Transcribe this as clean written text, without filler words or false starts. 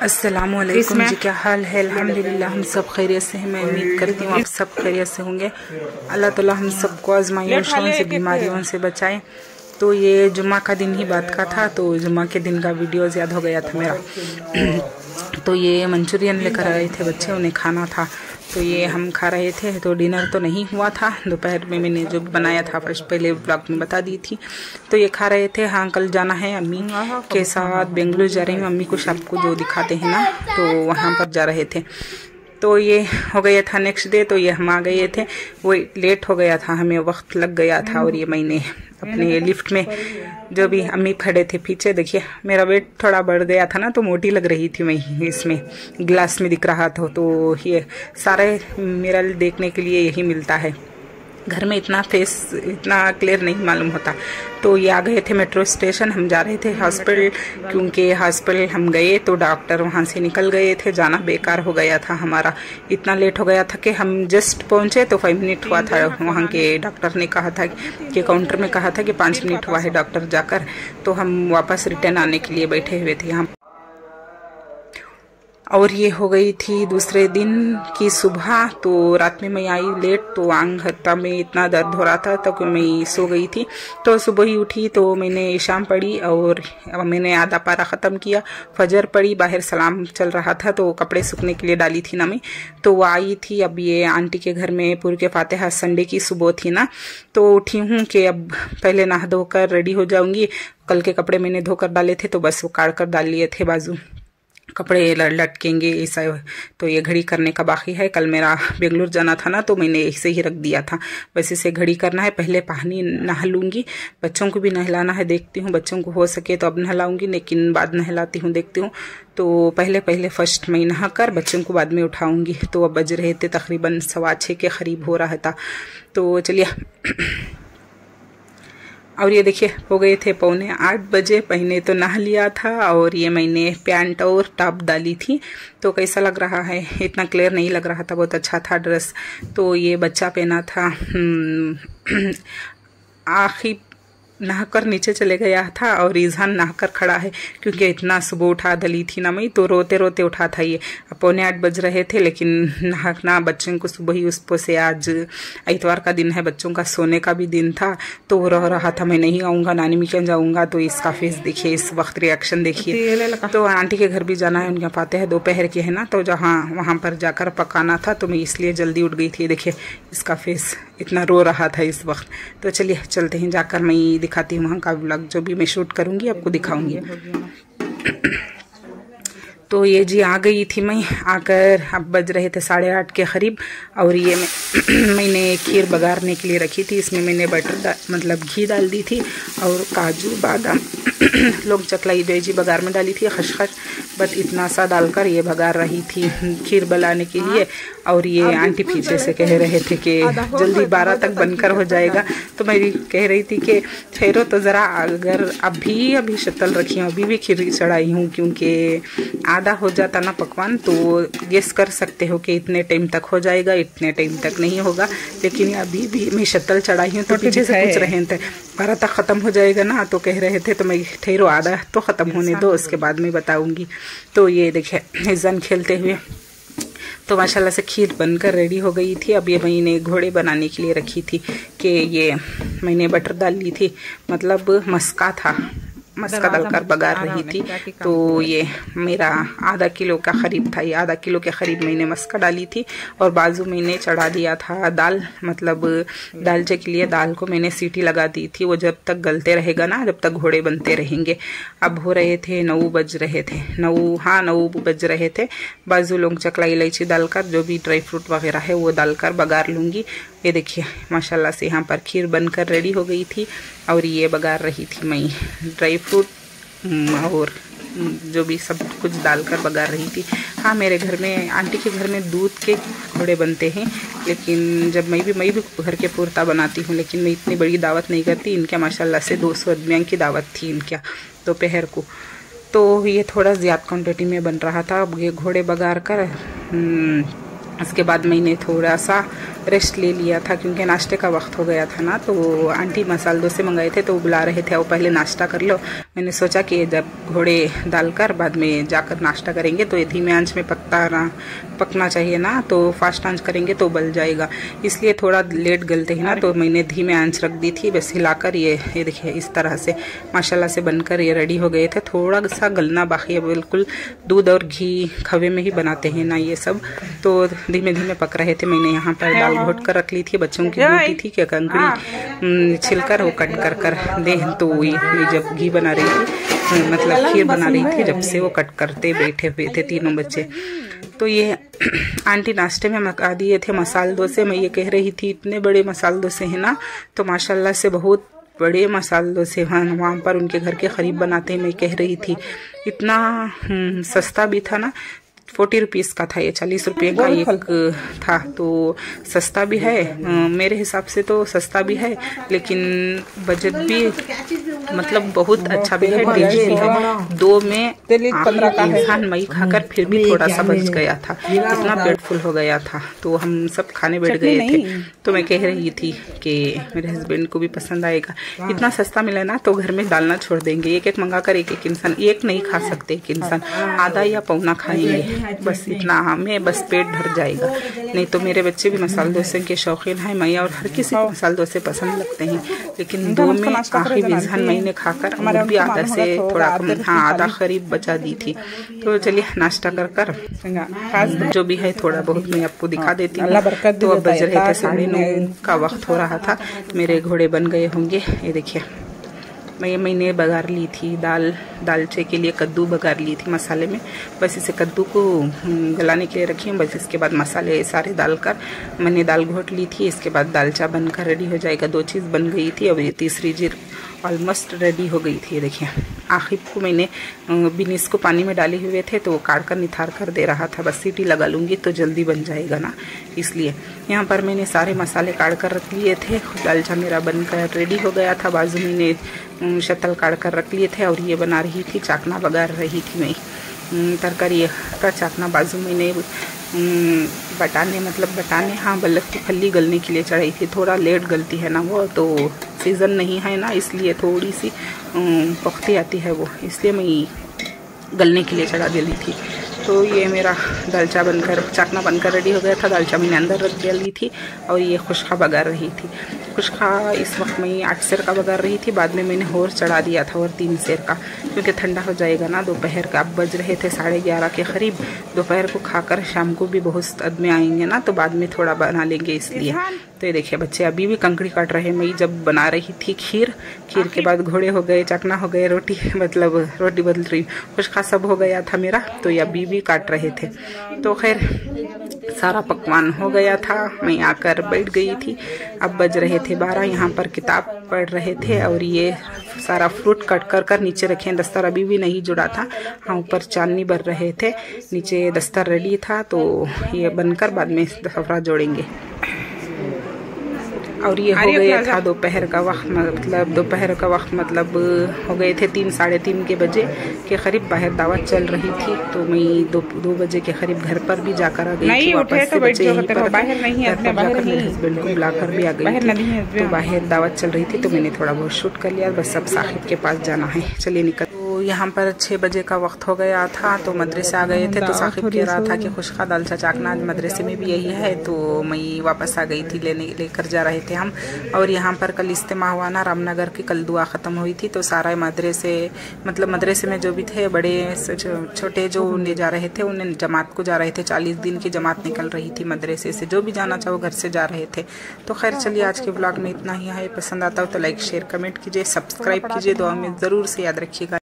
अस्सलामुअलैकुम जी, क्या हाल है? अल्हम्दुलिल्लाह हम सब खैरियत से हैं। मैं उम्मीद करती हूँ आप सब खैरियत से होंगे। अल्लाह ताला हम सबको आजमाइशों से, बीमारियों से बचाए। तो ये जुम्मा का दिन ही बात का था, तो जुम्मा के दिन का वीडियो याद हो गया था मेरा। तो ये मंचूरियन लेकर आए थे बच्चे, उन्हें खाना था, तो ये हम खा रहे थे। तो डिनर तो नहीं हुआ था, दोपहर में मैंने जो बनाया था फर्स्ट पहले ब्लॉग में बता दी थी। तो ये खा रहे थे। हाँ, कल जाना है अम्मी के साथ, बेंगलुरु जा रही हूँ। अम्मी को आपको जो दिखाते हैं ना, तो वहाँ पर जा रहे थे। तो ये हो गया था नेक्स्ट डे, तो ये हम आ गए थे। वो लेट हो गया था, हमें वक्त लग गया था। और ये मैंने अपने लिफ्ट में जो भी अम्मी खड़े थे पीछे, देखिए मेरा वेट थोड़ा बढ़ गया था ना, तो मोटी लग रही थी मैं, इसमें ग्लास में दिख रहा था। तो ये सारे मेरा देखने के लिए यही मिलता है, घर में इतना फेस इतना क्लियर नहीं मालूम होता। तो ये आ गए थे मेट्रो स्टेशन, हम जा रहे थे हॉस्पिटल, क्योंकि हॉस्पिटल हम गए तो डॉक्टर वहाँ से निकल गए थे। जाना बेकार हो गया था हमारा, इतना लेट हो गया था कि हम जस्ट पहुँचे तो 5 मिनट हुआ था। वहाँ के डॉक्टर ने कहा था कि काउंटर में कहा था कि 5 मिनट हुआ है डॉक्टर जाकर। तो हम वापस रिटर्न आने के लिए बैठे हुए थे यहाँ। और ये हो गई थी दूसरे दिन की सुबह। तो रात में मैं आई लेट, तो आंग हत्ता में इतना दर्द हो रहा था तो कि मैं सो गई थी। तो सुबह ही उठी तो मैंने शाम पढ़ी और मैंने आधा पारा ख़त्म किया, फजर पढ़ी, बाहर सलाम चल रहा था तो कपड़े सूखने के लिए डाली थी ना मैं। तो वो आई थी, अब ये आंटी के घर में पूरे के फातिहा, संडे की सुबह थी ना, तो उठी हूँ कि अब पहले नहा धोकर रेडी हो जाऊँगी। कल के कपड़े मैंने धोकर डाले थे, तो बस वो काट कर डाल लिए थे, बाजू कपड़े लटकेंगे ऐसा। तो ये घड़ी करने का बाकी है, कल मेरा बेंगलुरु जाना था ना, तो मैंने ऐसे ही रख दिया था। बस इसे घड़ी करना है, पहले पानी नहा लूँगी, बच्चों को भी नहलाना है, देखती हूँ बच्चों को हो सके तो अब नहलाऊँगी, लेकिन बाद नहलाती हूँ, देखती हूँ। तो पहले फर्स्ट मैं नहा कर बच्चों को बाद में उठाऊँगी। तो अब बज रहे थे तकरीबन 6:15 के करीब हो रहा था। तो चलिए और ये देखिए हो गए थे 7:45 बजे। पहले तो नहा लिया था और ये मैंने पैंट और टॉप डाली थी। तो कैसा लग रहा है? इतना क्लियर नहीं लग रहा था, बहुत अच्छा था ड्रेस। तो ये बच्चा पहना था, आखिर नहाकर नीचे चले गया था और ईजान नहाकर खड़ा है, क्योंकि इतना सुबह उठा दली थी ना मैं, तो रोते रोते उठा था। ये 7:45 बज रहे थे, लेकिन नहाना बच्चों को सुबह ही उसको से, आज इतवार का दिन है, बच्चों का सोने का भी दिन था, तो वो रह रहा था मैं नहीं आऊँगा, नानी मिकन जाऊँगा। तो इसका फेस देखिए, इस वक्त रिएक्शन देखिए। तो आंटी के घर भी जाना है, उनके पाते हैं दोपहर के है ना, तो जहाँ वहाँ पर जाकर पकाना था, तो मैं इसलिए जल्दी उठ गई थी। देखिए इसका फेस इतना रो रहा था इस वक्त। तो चलिए चलते हैं, जाकर मैं दिखाती हूँ वहाँ का व्लॉग, जो भी मैं शूट करूँगी आपको दिखाऊंगी। तो ये जी आ गई थी मैं, आकर अब बज रहे थे 8:30 के करीब। और ये मैंने खीर बघारने के लिए रखी थी, इसमें मैंने बटर मतलब घी डाल दी थी और काजू बादाम लोग चकलाई वेजी बघार में डाली थी, खसखस बस इतना सा डालकर ये बघार रही थी खीर बनाने के लिए। और ये आंटी पीछे से कह रहे थे कि जल्दी 12 तक बनकर हो जाएगा। तो मैं कह रही थी कि ठहरो तो ज़रा, अगर अभी शक्ल रखी हूँ, अभी भी खीर चढ़ाई हूँ, क्योंकि आधा हो जाता ना पकवान, तो गेस कर सकते हो कि इतने टाइम तक हो जाएगा, इतने टाइम तक नहीं होगा। लेकिन अभी भी मैं शक्ल चढ़ाई हूँ, तो पीछे से पूछ रहे थे 12 तक ख़त्म हो जाएगा ना, तो कह रहे थे। तो मैं ठहरो, आधा तो ख़त्म होने दो, उसके बाद मैं बताऊँगी। तो ये देखिए हिज़न खेलते हुए, तो माशाल्लाह से खीर बनकर रेडी हो गई थी। अब ये मैंने घोड़े बनाने के लिए रखी थी, कि ये मैंने बटर डाल ली थी, मतलब मस्का था, मस्का डालकर बघार रही थी। तो ये मेरा आधा किलो का करीब था, ये आधा किलो के करीब मैंने मस्का डाली थी। और बाजू मैंने चढ़ा दिया था दाल, मतलब दालचे के लिए दाल को मैंने सीटी लगा दी थी। वो जब तक गलते रहेगा ना, जब तक घोड़े बनते रहेंगे। अब हो रहे थे 9 बज रहे थे, 9 बज रहे थे। बाजू लोग चकला इलायची डालकर, जो भी ड्राई फ्रूट वगैरह है वो डालकर बघार लूँगी। ये देखिए माशाल्लाह से यहाँ पर खीर बनकर रेडी हो गई थी। और ये बघार रही थी मैं, ड्राई फ्रूट और जो भी सब कुछ डालकर बघार रही थी। हाँ, मेरे घर में, आंटी के घर में दूध के घोड़े बनते हैं, लेकिन जब मैं भी घर के पुरता बनाती हूँ, लेकिन मैं इतनी बड़ी दावत नहीं करती। इनके माशाल्लाह से 200 आदमियों की दावत थी इनके दोपहर को, तो ये थोड़ा ज़्यादा क्वान्टिटी में बन रहा था। अब ये घोड़े बघार कर उसके बाद मैंने थोड़ा सा रेस्ट ले लिया था क्योंकि नाश्ते का वक्त हो गया था ना। तो आंटी मसाले डोसे मंगाए थे तो वो बुला रहे थे, वो पहले नाश्ता कर लो। मैंने सोचा कि जब घोड़े डालकर बाद में जाकर नाश्ता करेंगे तो ये धीमे आंच में पकना चाहिए ना, तो फास्ट आंच करेंगे तो उबल जाएगा, इसलिए थोड़ा लेट गलते हैं ना। तो मैंने धीमे आंच रख दी थी, बस हिलाकर ये देखिए इस तरह से माशाल्लाह से बनकर ये रेडी हो गए थे। थोड़ा सा गलना बाकी है, बिल्कुल दूध और घी खवे में ही बनाते हैं ना ये सब, तो धीमे धीमे पक रहे थे। मैंने यहाँ पर दाल घोट कर रख ली थी, बच्चों की ड्यूटी थी कि कंकड़ी छिलकर वो कट कर दे। तो मैं जब घी बना रही थी, मतलब खीर बना रही थी, जब से वो कट करते बैठे हुए थे तीनों बच्चे। तो ये आंटी नाश्ते में मका दिए थे मसाले डोसे। मैं ये कह रही थी इतने बड़े मसाले डोसे हैं ना, तो माशाल्लाह से बहुत बड़े मसाले डोसे वहाँ पर उनके घर के करीब बनाते हैं। मैं कह रही थी इतना सस्ता भी था ना, 40 रुपीज़ का था, ये 40 रुपये का एक था, तो सस्ता भी है मेरे हिसाब से, तो सस्ता भी है लेकिन बजट भी मतलब बहुत अच्छा भी है, टेस्टी भी है। 2 में इंसान मई खाकर फिर भी थोड़ा सा बच गया था, इतना पेट फुल हो गया था, तो हम सब खाने बैठ गए थे। तो मैं कह रही थी कि मेरे हस्बैंड को भी पसंद आएगा, इतना सस्ता मिले ना तो घर में डालना छोड़ देंगे, एक मंगा कर एक इंसान, एक नहीं खा सकते, एक इंसान आधा या पौना खाएंगे, बस इतना हमें बस पेट भर जाएगा। नहीं तो मेरे बच्चे भी मसाले डोसे के शौकीन हैं, मैं और हर किसी को मसाले डोसे पसंद लगते हैं, लेकिन 2 में आखिरी विजन मैंने खाकर भी आधा से थोड़ा कम, हाँ आधा करीब बचा दी थी। तो चलिए नाश्ता कर जो भी है थोड़ा बहुत मैं आपको दिखा देती हूँ। तो अब बज रहे थे 9:30 का वक्त हो रहा था, मेरे घोड़े बन गए होंगे। ये देखिए मैंने बघार ली थी दालचे के लिए, कद्दू बघार ली थी मसाले में, बस इसे कद्दू को गलाने के लिए रखी हूँ। बस इसके बाद मसाले सारे डालकर मैंने दाल घोट ली थी, इसके बाद दालचा बनकर रेडी हो जाएगा। 2 चीज़ बन गई थी, अब ये तीसरी चीज़ ऑलमोस्ट रेडी हो गई थी। देखिए आखिर को मैंने बीनीस को पानी में डाले हुए थे तो वो काट कर निथार कर दे रहा था, बस सीटी लगा लूँगी तो जल्दी बन जाएगा ना, इसलिए यहाँ पर मैंने सारे मसाले काट कर रख लिए थे। दालचा मेरा बनकर रेडी हो गया था, बाजू मैंने शतल काट कर रख लिए थे और ये बना रही थी, चाकना बघार रही थी मैं तरकारी का चाकना। बाजू मैंने बटाने हाँ बल्लभ की फली गलने के लिए चढ़ाई थी, थोड़ा लेट गलती है ना वो, तो सीज़न नहीं है ना इसलिए थोड़ी सी पकती आती है वो, इसलिए मैं गलने के लिए चढ़ा दी थी। तो ये मेरा दालचा बनकर चाकना बनकर रेडी हो गया था। दालचा मैंने अंदर रख ली थी और ये खुशखा बघार रही थी। खुशखा इस वक्त मैं 8 सेर का बघार रही थी, बाद में मैंने और चढ़ा दिया था और 3 सेर का, क्योंकि ठंडा हो जाएगा ना दोपहर का। अब बज रहे थे 11:30 के करीब, दोपहर को खाकर शाम को भी बहुत आदमी आएंगे ना, तो बाद में थोड़ा बना लेंगे इसलिए। तो ये देखिए बच्चे अभी भी कंकड़ी काट रहे हैं। मैं जब बना रही थी खीर के बाद घोड़े हो गए, चकना हो गए, रोटी बदल रही, खुशखा सब हो गया था मेरा, तो ये अभी भी काट रहे थे। तो खैर सारा पकवान हो गया था, मैं आकर बैठ गई थी। अब बज रहे थे 12, यहाँ पर किताब पढ़ रहे थे और ये सारा फ्रूट कट कर नीचे रखे हैं। दस्तर अभी भी नहीं जुड़ा था, हाँ ऊपर चांदनी भर रहे थे, नीचे दस्तर रेडी था, तो ये बनकर बाद में सफरा जोड़ेंगे। और ये हो गया था दोपहर का वक्त, मतलब हो गए थे 3 साढ़े 3 के बजे के करीब। बाहर दावत चल रही थी तो मैं 2 बजे के करीब घर पर भी जाकर आ गई थी वापस से। बच्चे यहीं पर बाहर नहीं है, मेरे हस्बैंड को बुलाकर भी आ गई थी, तो बाहर दावत चल रही थी तो मैंने थोड़ा बहुत शूट कर लिया। बस अब साहिब के पास जाना है, चलिए निकल। तो यहाँ पर 6 बजे का वक्त हो गया था, तो मदरसे आ गए थे, तो साहिब कह रहा था कि खुशखा दालचा चाकना मदरसे में भी यही है, तो मैं वापस आ गई थी, लेकर जा रहे थे हम। और यहाँ पर कल इज्तिमा हुआ ना रामनगर की, कल दुआ ख़त्म हुई थी, तो सारा मदरसे में जो भी थे बड़े छोटे जो ले जा रहे थे, उन्हें जमात को जा रहे थे, 40 दिन की जमात निकल रही थी मदरसे से, जो भी जाना चाहो घर से जा रहे थे। तो खैर चलिए आज के ब्लॉग में इतना ही है, पसंद आता हो तो लाइक शेयर कमेंट कीजिए, सब्सक्राइब कीजिए, दुआ में ज़रूर से याद रखिएगा।